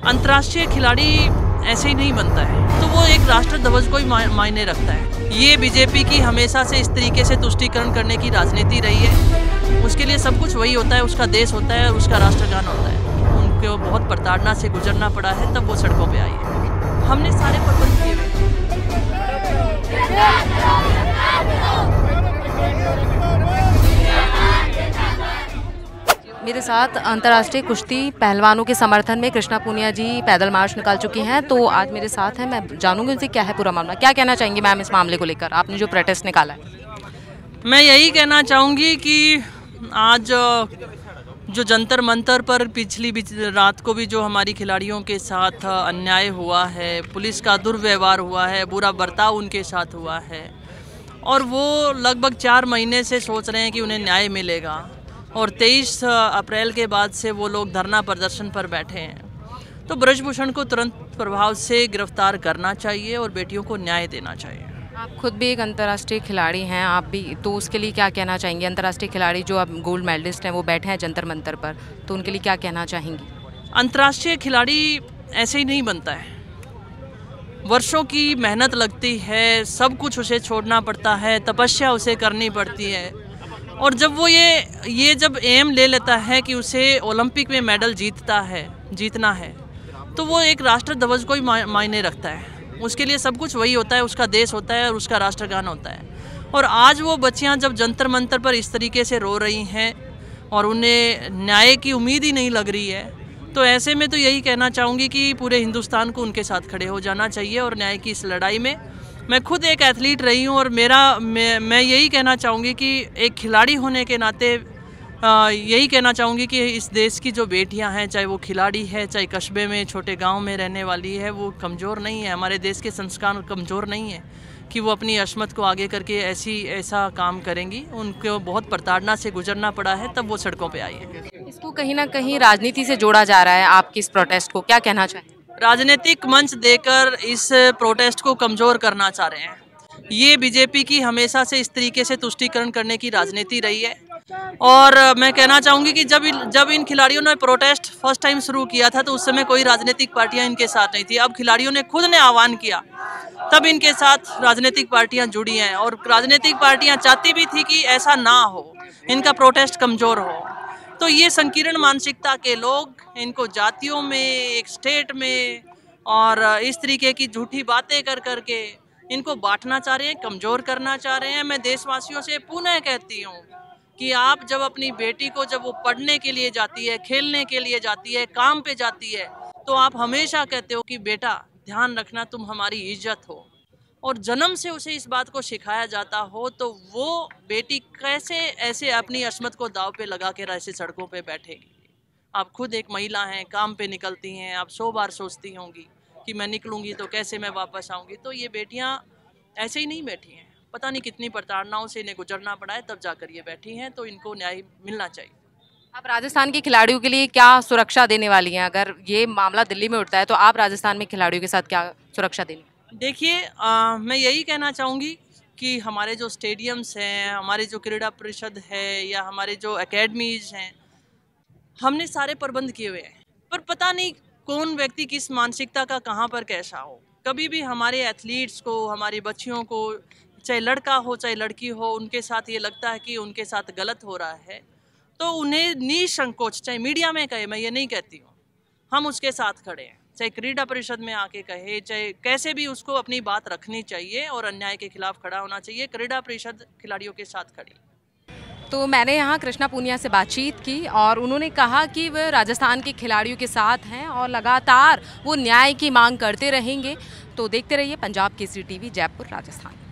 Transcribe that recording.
अंतर्राष्ट्रीय खिलाड़ी ऐसे ही नहीं बनता है, तो वो एक राष्ट्र ध्वज को ही मायने रखता है। ये बीजेपी की हमेशा से इस तरीके से तुष्टीकरण करने की राजनीति रही है। उसके लिए सब कुछ वही होता है, उसका देश होता है और उसका राष्ट्रगान होता है। उनको बहुत प्रताड़ना से गुजरना पड़ा है, तब वो सड़कों पे आई है। हमने सारे प्रबंध किए हुए। मेरे साथ अंतर्राष्ट्रीय कुश्ती पहलवानों के समर्थन में कृष्णा पूनिया जी पैदल मार्च निकाल चुकी हैं, तो आज मेरे साथ हैं। मैं जानूंगी उनसे क्या है पूरा मामला। क्या कहना चाहेंगी मैम इस मामले को लेकर, आपने जो प्रोटेस्ट निकाला है? मैं यही कहना चाहूँगी कि आज जो जंतर मंतर पर पिछली रात को भी जो हमारी खिलाड़ियों के साथ अन्याय हुआ है, पुलिस का दुर्व्यवहार हुआ है, बुरा बर्ताव उनके साथ हुआ है, और वो लगभग 4 महीने से सोच रहे हैं कि उन्हें न्याय मिलेगा, और 23 अप्रैल के बाद से वो लोग धरना प्रदर्शन पर बैठे हैं। तो ब्रजभूषण को तुरंत प्रभाव से गिरफ्तार करना चाहिए और बेटियों को न्याय देना चाहिए। आप खुद भी एक अंतर्राष्ट्रीय खिलाड़ी हैं, आप भी, तो उसके लिए क्या कहना चाहेंगे? अंतर्राष्ट्रीय खिलाड़ी जो अब गोल्ड मेडलिस्ट हैं वो बैठे हैं जंतर मंतर पर, तो उनके लिए क्या कहना चाहेंगी? अंतर्राष्ट्रीय खिलाड़ी ऐसे ही नहीं बनता है, वर्षों की मेहनत लगती है, सब कुछ उसे छोड़ना पड़ता है, तपस्या उसे करनी पड़ती है, और जब वो ये जब एम ले लेता है कि उसे ओलंपिक में मेडल जीतना है, तो वो एक राष्ट्र ध्वज को ही मायने रखता है। उसके लिए सब कुछ वही होता है, उसका देश होता है और उसका राष्ट्रगान होता है। और आज वो बच्चियां जब जंतर मंतर पर इस तरीके से रो रही हैं और उन्हें न्याय की उम्मीद ही नहीं लग रही है, तो ऐसे में तो यही कहना चाहूँगी कि पूरे हिंदुस्तान को उनके साथ खड़े हो जाना चाहिए और न्याय की इस लड़ाई में। मैं खुद एक एथलीट रही हूँ और मैं यही कहना चाहूँगी कि एक खिलाड़ी होने के नाते यही कहना चाहूँगी कि इस देश की जो बेटियां हैं, चाहे वो खिलाड़ी है, चाहे कस्बे में छोटे गांव में रहने वाली है, वो कमज़ोर नहीं है। हमारे देश के संस्कार कमज़ोर नहीं है कि वो अपनी अस्मत को आगे करके ऐसा काम करेंगी। उनको बहुत प्रताड़ना से गुजरना पड़ा है, तब वो सड़कों पर आई है। इसको कहीं ना कहीं राजनीति से जोड़ा जा रहा है, आपकी इस प्रोटेस्ट को क्या कहना चाहिए? राजनीतिक मंच देकर इस प्रोटेस्ट को कमज़ोर करना चाह रहे हैं। ये बीजेपी की हमेशा से इस तरीके से तुष्टीकरण करने की राजनीति रही है, और मैं कहना चाहूँगी कि जब इन खिलाड़ियों ने प्रोटेस्ट फर्स्ट टाइम शुरू किया था, तो उस समय कोई राजनीतिक पार्टियां इनके साथ नहीं थी। अब खिलाड़ियों ने खुद ने आह्वान किया, तब इनके साथ राजनीतिक पार्टियां जुड़ी हैं, और राजनीतिक पार्टियां चाहती भी थी कि ऐसा ना हो, इनका प्रोटेस्ट कमज़ोर हो। तो ये संकीर्ण मानसिकता के लोग इनको जातियों में, एक स्टेट में, और इस तरीके की झूठी बातें कर करके इनको बांटना चाह रहे हैं, कमज़ोर करना चाह रहे हैं। मैं देशवासियों से पुनः कहती हूँ कि आप जब अपनी बेटी को, जब वो पढ़ने के लिए जाती है, खेलने के लिए जाती है, काम पे जाती है, तो आप हमेशा कहते हो कि बेटा ध्यान रखना, तुम हमारी इज्जत हो, और जन्म से उसे इस बात को सिखाया जाता हो, तो वो बेटी कैसे ऐसे अपनी अस्मत को दाव पे लगा के ऐसे सड़कों पे बैठेगी? आप खुद एक महिला हैं, काम पे निकलती हैं, आप 100 बार सोचती होंगी कि मैं निकलूंगी तो कैसे मैं वापस आऊँगी। तो ये बेटियाँ ऐसे ही नहीं बैठी हैं, पता नहीं कितनी प्रताड़नाओं से इन्हें गुजरना पड़ा है, तब जाकर ये बैठी हैं। तो इनको न्याय मिलना चाहिए। आप राजस्थान के खिलाड़ियों के लिए क्या सुरक्षा देने वाली हैं? अगर ये मामला दिल्ली में उठता है तो आप राजस्थान में खिलाड़ियों के साथ क्या सुरक्षा देंगे? देखिए, मैं यही कहना चाहूँगी कि हमारे जो स्टेडियम्स हैं, हमारी जो क्रीड़ा परिषद है, या हमारे जो एकेडमीज हैं, हमने सारे प्रबंध किए हुए हैं, पर पता नहीं कौन व्यक्ति किस मानसिकता का कहाँ पर कैसा हो। कभी भी हमारे एथलीट्स को, हमारी बच्चियों को, चाहे लड़का हो चाहे लड़की हो, उनके साथ ये लगता है कि उनके साथ गलत हो रहा है, तो उन्हें निसंकोच, चाहे मीडिया में कहे, मैं ये नहीं कहती हूँ, हम उसके साथ खड़े हैं, चाहे क्रीड़ा परिषद में आके कहे, चाहे कैसे भी, उसको अपनी बात रखनी चाहिए और अन्याय के खिलाफ खड़ा होना चाहिए। क्रीड़ा परिषद खिलाड़ियों के साथ खड़ी। तो मैंने यहाँ कृष्णा पूनिया से बातचीत की और उन्होंने कहा कि वह राजस्थान के खिलाड़ियों के साथ हैं और लगातार वो न्याय की मांग करते रहेंगे। तो देखते रहिए पंजाब केसरी टीवी, जयपुर, राजस्थान।